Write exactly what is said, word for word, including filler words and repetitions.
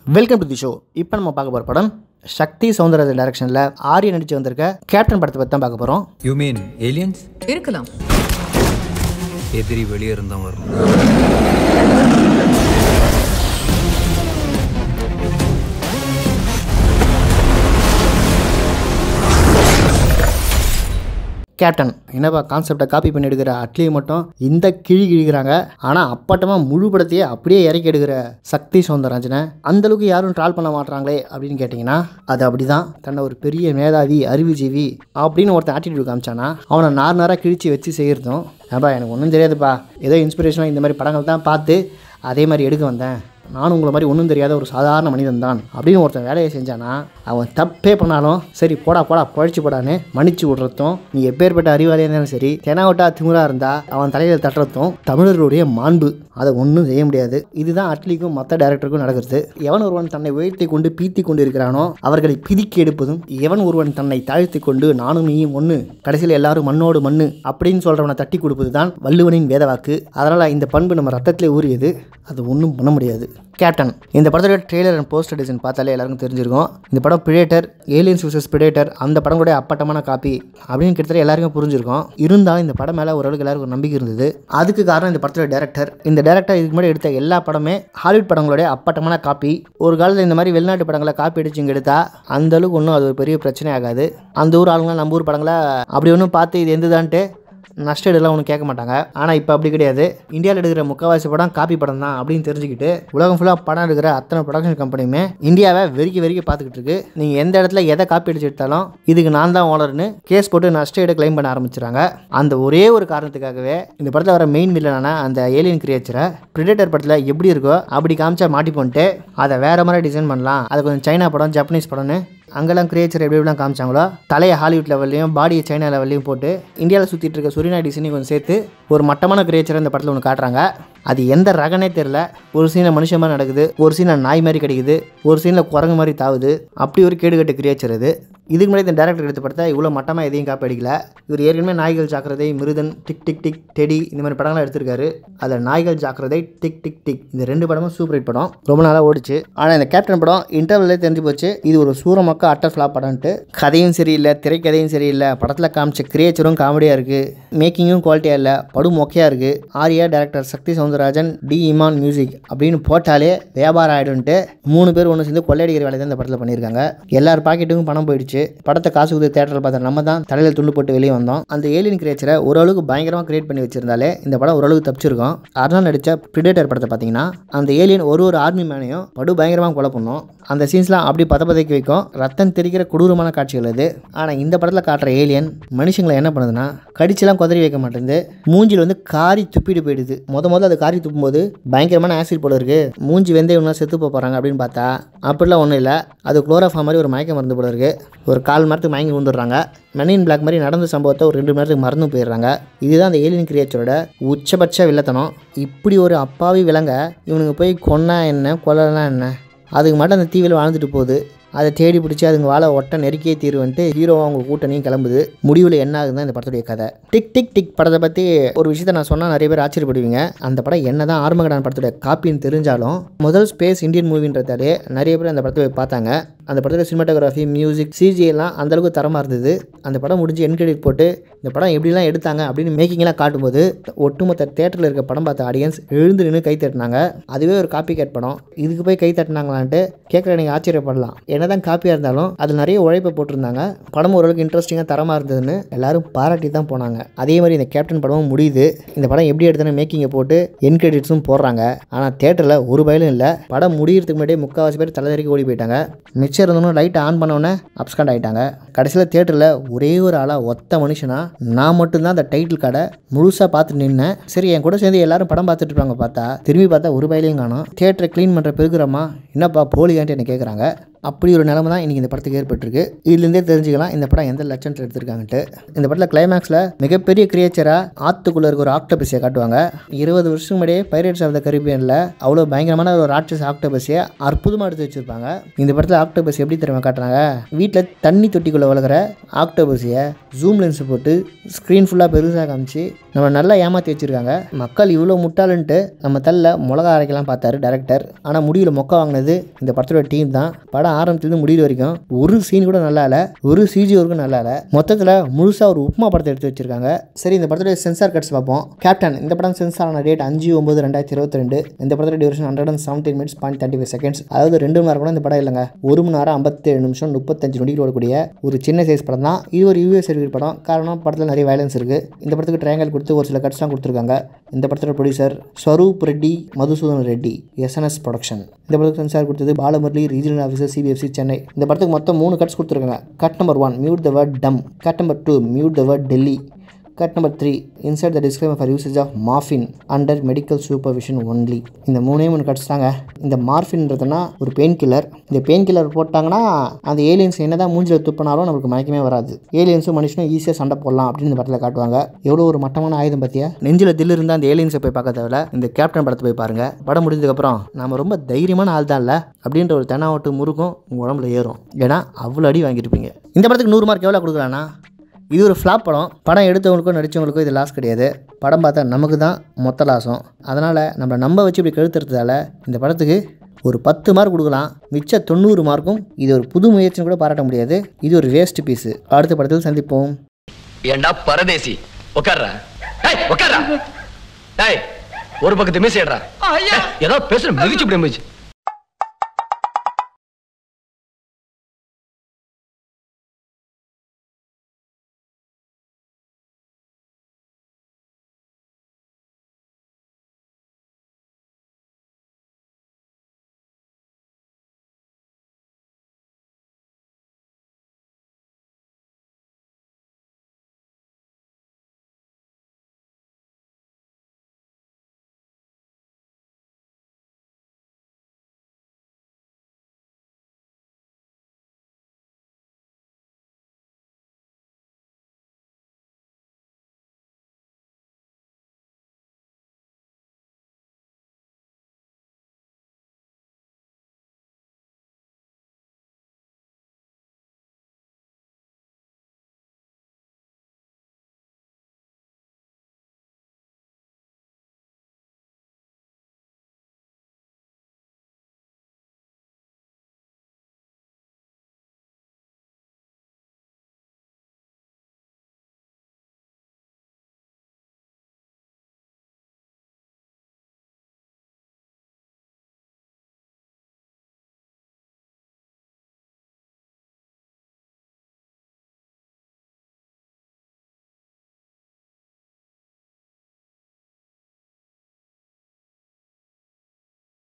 Welcome to the show. இப்போ நம்ம பார்க்க போகிற படம் சக்தி சௌந்தர் டைரக்ஷனில் ஆர்யா நடிச்சு வந்திருக்க கேப்டன் படத்தை பற்றி தான் பார்க்க போகிறோம். You mean aliens? இருக்கலாம். எதிரி வெளியே இருந்தால் வரும். கேப்டன் என்னப்பா கான்செப்டை காப்பி பண்ணி எடுக்கிற அட்லியை மட்டும் இந்த கிழி கிழிக்கிறாங்க. ஆனால் அப்பட்டமாக முழு படத்தையே அப்படியே இறக்கி எடுக்கிற சக்தி சௌந்தரராஜனை அந்தளவுக்கு யாரும் ட்ரால் பண்ண மாட்டாங்களே அப்படின்னு கேட்டிங்கன்னா அது அப்படி தான். தன்னை ஒரு பெரிய மேதாவி அறிவுஜீவி அப்படின்னு ஒருத்தன் ஆட்டிடியூட் காமிச்சானா அவனை நார் நாராக கிழிச்சு வச்சு செய்கிறதும் ஏப்பா எனக்கு ஒன்றும் தெரியாதுப்பா, ஏதோ இன்ஸ்பிரேஷனாக இந்த மாதிரி படங்கள் தான் பார்த்து அதே மாதிரி எடுக்க வந்தேன், நானும் உங்களை மாதிரி ஒன்றும் தெரியாத ஒரு சாதாரண மனிதன் தான் அப்படின்னு ஒருத்தன் வேலையை செஞ்சானா அவன் தப்பே பண்ணாலும் சரி போடா போடா பழிச்சு போடான்னு மன்னிச்சு விடுறதும், நீ எப்பேற்பட்ட அறிவாளியாக இருந்தாலும் சரி தெனாவட்டா திமுறா இருந்தால் அவன் தலையில் தட்டுறதும் தமிழர்களுடைய மாண்பு. அதை ஒன்றும் செய்ய முடியாது. இதுதான் அட்லிக்கும் மற்ற டைரக்டருக்கும் நடக்கிறது. எவன் ஒருவன் தன்னை உயர்த்தி கொண்டு பீத்தி கொண்டு இருக்கிறானோ அவர்களை பிதிக்கி எடுப்பதும், எவன் ஒருவன் தன்னை தாழ்த்தி கொண்டு நானும் நீயும் ஒன்று கடைசியில் எல்லாரும் மண்ணோடு மண்ணு அப்படின்னு சொல்கிறவனை தட்டி கொடுப்பது தான் வள்ளுவனின் வேதவாக்கு. அதனால் இந்த பண்பு நம்ம ரத்தத்திலே ஊறியது, அது ஒன்றும் பண்ண முடியாது. கேப்டன் இந்த படத்தோட ட்ரெய்லர் அண்ட் போஸ்டர் டிசைன் பார்த்தாலே எல்லாருக்கும் தெரிஞ்சிருக்கும். இந்த படம் பிரெடேட்டர், ஏலியன்ஸ் விசஸ் பிரெடேட்டர் அந்த படங்களுடைய அப்பட்டமான காப்பி அப்படின்னு கிட்டத்தட்ட எல்லாருக்கும் புரிஞ்சிருக்கும். இருந்தாலும் இந்த படம் மேலே ஓரளவுக்கு எல்லாருக்கும் ஒரு நம்பிக்கை இருந்தது. அதுக்கு காரணம் இந்த படத்தோட டேரக்டர். இந்த டேரக்டர் இதுக்கு முன்னாடி எடுத்த எல்லா படமே ஹாலிவுட் படங்களுடைய அப்பட்டமான காப்பி. ஒரு காலத்தில் இந்த மாதிரி வெளிநாட்டு படங்களை காப்பி அடிச்சு இங்கே எடுத்தா அந்த அளவுக்கு ஒன்றும் அது ஒரு பெரிய பிரச்சனை ஆகாது. அந்த ஊர் ஆளுங்க நம்ம ஊர் படங்களை அப்படி ஒன்றும் பார்த்து இது எந்ததான்ட்டு நஷ்டம் எல்லாம் ஒன்றும் கேட்க மாட்டாங்க. ஆனால் இப்போ அப்படி கிடையாது. இந்தியாவில் எடுக்கிற முக்கால்வாசி படம் காப்பி படம் தான் அப்படின்னு தெரிஞ்சுக்கிட்டு உலகம் ஃபுல்லாக படம் எடுக்கிற அத்தனை ப்ரொடக்ஷன் கம்பெனியுமே இந்தியாவை வெறிக்கி வெறிக்கி பார்த்துக்கிட்டு இருக்கு. நீங்கள் எந்த இடத்துல எதை காப்பி அடிச்சு எடுத்தாலும் இதுக்கு நான் தான் ஓனர்னு கேஸ் போட்டு நஷ்ட ஈடு கிளைம் பண்ண ஆரம்பிச்சிடறாங்க. அந்த ஒரே ஒரு காரணத்துக்காகவே இந்த படத்தில் வர மெயின் வில்லனான அந்த ஏலியன் கிரியேச்சரை பிரெடேட்டர் படத்தில் எப்படி இருக்கோ அப்படி காமிச்சா மாட்டி போட்டு அதை வேற மாதிரி டிசைன் பண்ணலாம், அது கொஞ்சம் சைனா படம் ஜப்பனீஸ் படம்னு அங்கெல்லாம் கிரியேச்சர் எப்படி எப்படிலாம் காமிச்சாங்களோ தலையை ஹாலிவுட் லெவல்லையும் பாடியை சைனா லெவல்லையும் போட்டு இந்தியாவில் சுற்றிட்டு இருக்க சுரினா டிசைனையும் கொஞ்சம் சேர்த்து ஒரு மட்டமான கிரியேச்சரை இந்த படத்தில் ஒன்று காட்டுறாங்க. அது எந்த ரகனே தெரில. ஒரு சீனில் மனுஷன் மாதிரி நடக்குது, ஒரு சீனில் நாய் மாதிரி கிடைக்குது, ஒரு சீனில் குரங்கு மாதிரி தாவுது. அப்படி ஒரு கேடுகட்டு கிரியேச்சர் இது. இதுக்கு முன்னாடி இந்த டேரக்டர் எடுத்து படத்தை இவ்வளோ மட்டமாக எதையும் காப்பி அடிக்கல. இவர் ஏற்கனவே Naaigal Jaakirathai, Miruthan, Tik Tik Tik, Teddy இந்த மாதிரி படங்கள்லாம் எடுத்திருக்காரு. அதில் நாய்கள் ஜாக்கிரதை, டிக் டிக் டிக் இந்த ரெண்டு படமும் சூப்பர் ஹிட் படம், ரொம்ப நாளாக ஓடிச்சு. ஆனால் இந்த கேப்டன் படம் இன்டர்வல்லே தெரிஞ்சு போச்சு இது ஒரு சூரமக்க அட்டர் ஃப்ளாப் படம்ட்டு. கதையும் சரியில்லை, திரைக்கதையும் சரியில்லை, படத்தில் காமிச்ச கிரியேச்சரும் காமெடியாக இருக்குது, மேக்கிங்கும் குவாலிட்டியாக இல்லை, படம் மொக்கையாக இருக்குது. Arya director, Shakti Soundararajan, D Imman music அப்படின்னு போட்டாலே வியாபாரம் ஆகிடும்ட்டு மூணு பேர் ஒன்று சேர்ந்து கொள்ளையடிக்கிற வேலை தான் இந்த படத்தில் பண்ணியிருக்காங்க. எல்லார் பாக்கெட்டுக்கும் பணம் போயிடுச்சு. படத்தை காசு கொடுத்து தேட்டரில் பார்த்த நம்ம தான் தலையில் துண்டு போட்டு வெளியே வந்தோம். அந்த ஏலியன் கிரியேச்சரை ஓரளவுக்கு பயங்கரமாக கிரியேட் பண்ணி வச்சிருந்தாலே இந்த படம் ஓரளவுக்கு தப்பிச்சிருக்கும். அருண் நடித்த பிரெடேட்டர் படத்தை பார்த்தீங்கன்னா அந்த ஏலியன் ஒரு ஒரு ஆர்மி மேனையும் படு பயங்கரமாக கொலை பண்ணும். அந்த சீன்ஸ்லாம் அப்படி பத பதைக்க வைக்கும். ரத்தம் தெரிக்கிற கொடூரமான காட்சிகள் அது. ஆனால் இந்த படத்தில் காட்டுற ஏலியன் மனுஷங்களை என்ன பண்ணுதுன்னா கடிச்செல்லாம் குதறி வைக்க மாட்டேங்குது, மூஞ்சில் வந்து காரி துப்பிட்டு போயிடுது. முத முதல்ல அது காரி துப்பும்போது பயங்கரமான ஆசிட் போல இருக்கு, மூஞ்சி வெந்தே ஒன்றா செத்து போகிறாங்க அப்படின்னு பார்த்தா அப்படிலாம் ஒன்றும் இல்லை. அது குளோரோஃபார்ம் மாதிரி ஒரு மயக்க மருந்து போல இருக்கு. ஒரு கால் மரத்துக்கு மயங்கி விழுந்துடுறாங்க. மெனின் பிளாக் மாதிரி நடந்த சம்பவத்தை ஒரு ரெண்டு மணி நேரத்துக்கு மறந்து போயிடுறாங்க. இதுதான் அந்த ஏலியன் கிரியேச்சரோட உச்சபட்ச வில்லத்தனம். இப்படி ஒரு அப்பாவி விலங்க இவனுங்க போய் கொன்னா என்ன கொல்லலாம் என்ன, அதுக்கு மட்டும் அந்த தீவில் வாழ்ந்துட்டு போகுது. அதை தேடி பிடிச்சி அதுங்க வாழை ஒட்ட நெருக்கியே தீர்வுன்ட்டு ஹீரோவாக அவங்க கூட்டணியும் கிளம்புது. முடிவில் என்ன ஆகுதுதான் இந்த படத்துடைய கதை. டிக் டிக் டிக் படத்தை பற்றி ஒரு விஷயத்தை நான் சொன்னால் நிறைய பேர் ஆச்சரியப்படுவீங்க. அந்த படம் என்ன தான் ஆர்மகடான் படத்துடைய காப்பின்னு தெரிஞ்சாலும் முதல் ஸ்பேஸ் இந்தியன் மூவின்றதாலே நிறைய பேர் அந்த படத்தை பார்த்தாங்க. அந்த படத்தில் சினிமாட்டோகிராஃபி, மியூசிக், சிஜி எல்லாம் அந்தளவுக்கு தரமாக இருந்தது. அந்த படம் முடிஞ்சு என் கிரெடிட் போட்டு இந்த படம் எப்படிலாம் எடுத்தாங்க அப்படின்னு மேக்கிங்லாம் காட்டும்போது ஒட்டுமொத்த தேட்டரில் இருக்க படம் பார்த்த ஆடியன்ஸ் எழுந்து நின்று கை தட்டினாங்க. அதுவே ஒரு காப்பி கேட் படம், இதுக்கு போய் கை தட்டினாங்களான்ட்டு கேட்குற நீங்கள் ஆச்சரியப்படலாம். என்னதான் காப்பியாக இருந்தாலும் அது நிறைய உழைப்பை போட்டிருந்தாங்க. படம் ஓரளவுக்கு இன்ட்ரெஸ்டிங்காக தரமாக இருந்ததுன்னு எல்லாரும் பாராட்டி தான் போனாங்க. அதே மாதிரி இந்த கேப்டன் படமும் முடியுது. இந்த படம் எப்படி எடுத்தோன்னு மேக்கிங்கை போட்டு என் கிரெடிட்ஸும் போடுறாங்க. ஆனால் தேட்டரில் ஒரு பயலும் இல்லை. படம் முடியறதுக்கு முன்னாடியே முக்கால்வாசி பேர் தலைதறிக்கு ஓடி போயிட்டாங்க. மிச்சம் இருந்தவனும் லைட்டை ஆன் பண்ணோன்னே அப்ஸ்காண்ட் ஆகிட்டாங்க. கடைசியில் தேட்டரில் ஒரே ஒரு ஆளாக ஒத்த மனுஷனா நான் மட்டும்தான் அந்த டைட்டில் கார்டை முழுசாக பார்த்துட்டு நின்னேன். சரி என் கூட சேர்ந்து எல்லாரும் படம் பார்த்துட்டு இருப்பாங்க, பார்த்தா திரும்பி பார்த்தா ஒரு பயலையும் காணும். தேட்டரை க்ளீன் பண்ணுற பெருக்கிறமா என்னப்பா போலியான்ட்டு என்ன கேட்குறாங்க. அப்படி ஒரு நிலைமை தான் இன்றைக்கி இந்த படத்துக்கு ஏற்பட்டிருக்கு. இதுலேருந்தே தெரிஞ்சுக்கலாம் இந்த படம் எந்த லட்சத்தில் எடுத்திருக்காங்கன்ட்டு. இந்த படத்தில் கிளைமேக்ஸில் மிகப்பெரிய கிரியேச்சராக ஆற்றுக்குள்ளே இருக்க ஒரு ஆக்டோபஸியை காட்டுவாங்க. இருபது வருஷம் முன்னாடியே பைரேட்ஸ் ஆஃப் த கரீபியனில் அவ்வளோ பயங்கரமான ஒரு ராட்சஸ் ஆக்டோபஸியை அற்புதமாக எடுத்து வச்சுருப்பாங்க. இந்த படத்தில் ஆக்டோபஸ் எப்படி தெரியுமா காட்டுறாங்க, வீட்டில் தண்ணி தொட்டிக்குள்ளே வளர்க்குற ஆக்டோபஸியை ஜூம் லென்ஸ் போட்டு ஸ்க்ரீன் ஃபுல்லாக பெருசாக காமிச்சு நம்ம நல்லா ஏமாற்றி வச்சுருக்காங்க. மக்கள் இவ்வளோ முட்டாளுன்ட்டு நம்ம தள்ள மிளகா அரைக்கலாம் பார்த்தாரு டேரக்டர். ஆனால் முடியல, மொக்க வாங்கினது இந்த படத்தோட டீம் தான். படம் ஆரம்பத்துலேருந்து முடிவு வரைக்கும் ஒரு சீன் கூட நல்லா இல்லை, ஒரு சிஜி ஒர்க்கும் நல்லா இல்லை. மொத்தத்தில் முழுசாக ஒரு உப்புமா படத்தை எடுத்து வச்சிருக்காங்க. சரி, இந்த படத்தோட சென்சார் கட்ஸ் பார்ப்போம். கேப்டன் இந்த படம் சென்சார் ஆன டேட் அஞ்சு ஒன்பது ரெண்டாயிரத்தி இருபத்தி ரெண்டு. இந்த படத்தோட duration hundred and seventeen minutes point thirty five seconds. அதாவது ரெண்டு மணி நேரம் கூட இந்த படம் இல்லைங்க, ஒரு மணி நேரம் ஐம்பத்தேழு நிமிஷம் முப்பத்தஞ்சு நொடிகள் ஓடக்கூடிய ஒரு சின்ன சைஸ் படம் தான். இது ஒரு யூஎஸ் சர்வீஸ் படம். காரணம் படத்தில் நிறைய வயலன்ஸ் இருக்குது. இந்த படத்துக்கு ட்ரையாங்கல் கொடுத்து ஒரு சில கட்ஸ்லாம் கொடுத்துருக்காங்க. இந்த படத்தோட producer Swaroop Reddy, Madhusudan Reddy, SNS production. இந்த படத்துக்கு சென்சார் கொடுத்தது Balamurali, regional officer, CBFC Chennai. இந்த படத்துக்கு மொத்தம் மூணு கட்ஸ் கொடுத்துருக்காங்க. Cut number one, mute the word dum. Cut number two, mute the word Delhi. Cut number three, insert the disclaimer for usage of morphine under medical supervision only. இந்த மூணே மூணு cuts தாங்க. இந்த மார்ஃபின்றதுனா ஒரு பெயின் கில்லர். இந்த pain killer போட்டாங்கன்னா அந்த ஏலியன்ஸ் என்னதான் மூஞ்சில் துப்பினாலும் நமக்கு மயக்கமே வராது. ஏலியன்ஸும் மனுஷனும் ஈஸியாக சண்டை போடலாம் அப்படின்னு இந்த படத்தில் காட்டுவாங்க. எவ்வளோ ஒரு மட்டமான ஆயுதம் பற்றியா. நெஞ்சில் தில் இருந்தால் அந்த ஏலியன்ஸை போய் பார்க்க தேவையில்ல, இந்த கேப்டன் படத்தை போய் பாருங்க. படம் முடிஞ்சதுக்கப்புறம் நம்ம ரொம்ப தைரியமான ஆள் தான் இல்லை அப்படின்ற ஒரு தெனாவட்டு முறுக்கும் உங்கள் உடம்புல ஏறும். ஏன்னா அவ்வளோ அடி வாங்கியிருப்பீங்க. இந்த படத்துக்கு நூறு மார்க் எவ்வளோ கொடுக்குறான்னா, இது ஒரு ஃப்ளாப் படம். படம் எடுத்தவங்களுக்கும் நடித்தவங்களுக்கும் இது லாஸ் கிடையாது. படம் பார்த்தா நமக்கு தான் மொத்த லாஸும். அதனால் நம்ம நம்ப வச்சு இப்படி கழுத்துறதால இந்த படத்துக்கு ஒரு பத்து மார்க் கொடுக்கலாம். மிச்ச தொண்ணூறு மார்க்கும் இது ஒரு புது முயற்சின்னு கூட பாராட்ட முடியாது. இது ஒரு வேஸ்ட் பீஸு. அடுத்த படத்தில் சந்திப்போம். ஏண்டா பரதேசி, உட்கார்றா. ஏய் உட்கார்றா. ஏய் ஒரு பக்கத்து மீசையடா. ஏதோ பேசுற மிதிச்சு இப்படி மிதிச்சு